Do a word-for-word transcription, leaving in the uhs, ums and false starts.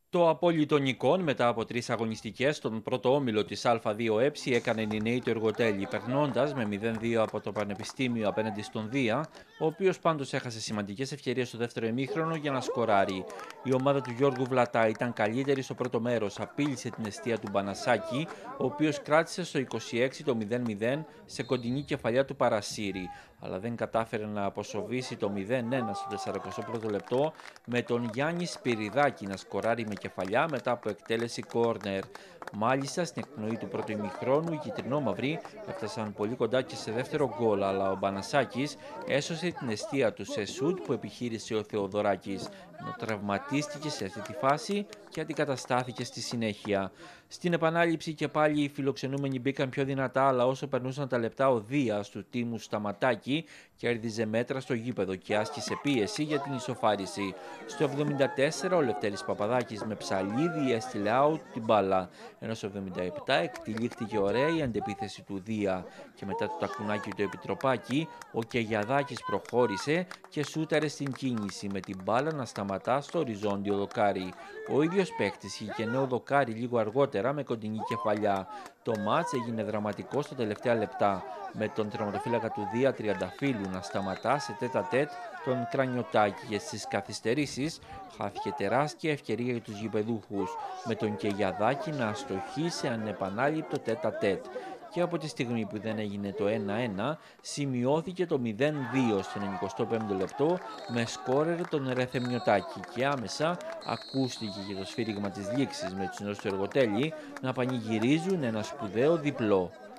Το απόλυτο νικών μετά από τρεις αγωνιστικές στον πρώτο όμιλο της Α δύο Ε έκανε η νέη του Εργοτέλη, περνώντας με μηδέν δύο από το Πανεπιστήμιο απέναντι στον Δία, ο οποίος πάντως έχασε σημαντικές ευκαιρίες στο δεύτερο ημίχρονο για να σκοράρει. Η ομάδα του Γιώργου Βλατά ήταν καλύτερη στο πρώτο μέρος, απείλησε την εστία του Μπανασάκη, ο οποίος κράτησε στο είκοσι έξι το μηδέν μηδέν σε κοντινή κεφαλιά του Παρασύρη, αλλά δεν κατάφερε να αποσοβήσει το μηδέν ένα στο σαρανταπρimo πρώτο λεπτό με τον Γιάννη Σπυριδάκη να σκοράρει με κεφαλιά μετά από εκτέλεση κόρνερ. Μάλιστα, στην εκπνοή του πρώτου ημιχρόνου, οι κυτρινόμαυροι έφτασαν πολύ κοντά και σε δεύτερο γκολ, αλλά ο Μπανασάκης έσωσε την εστία του σε σουτ που επιχείρησε ο Θεοδωράκης, ενώ τραυματίστηκε σε αυτή τη φάση και αντικαταστάθηκε στη συνέχεια. Στην επανάληψη και πάλι οι φιλοξενούμενοι μπήκαν πιο δυνατά, αλλά όσο περνούσαν τα λεπτά ο Δίας του τίμου Σταματάκη κέρδιζε μέτρα στο γήπεδο και άσκησε πίεση για την ισοφάριση. Στο εβδομήντα τέσσερα ο Λευτέρης Παπαδάκης με ψαλίδι έστειλε out την μπάλα, ενώ στο εβδομήντα επτά εκτυλίχθηκε ωραία η αντεπίθεση του Δία και μετά το τακουνάκι του Επιτροπάκη ο Κεγιαδάκης προχώρησε και σούταρε στην κίνηση με την μπάλα να σταματά στο οριζόντιο δοκάρι. Ο ίδιος παίκτης είχε νέο δοκάρι λίγο αργότερα με κοντινή κεφαλιά. Το μάτς έγινε δραματικό στα τελευταία λεπτά, με τον τερματοφύλακα του Δία Τριανταφύλου να σταματά σε τέτα τέτ τον Κρανιωτάκη και στις καθυστερήσεις χάθηκε τεράστια ευκαιρία για τους γηπεδούχους, με τον Κεγιαδάκη να αστοχεί σε ανεπανάληπτο τέτα τέτ. Και από τη στιγμή που δεν έγινε το ένα ένα, σημειώθηκε το μηδέν δύο στο ενενηκοστό πέμπτο λεπτό με σκόρερ τον Ρεθεμιωτάκη και άμεσα ακούστηκε και το σφύριγμα της λήξης με τους νέους του Εργοτέλη να πανηγυρίζουν ένα σπουδαίο διπλό.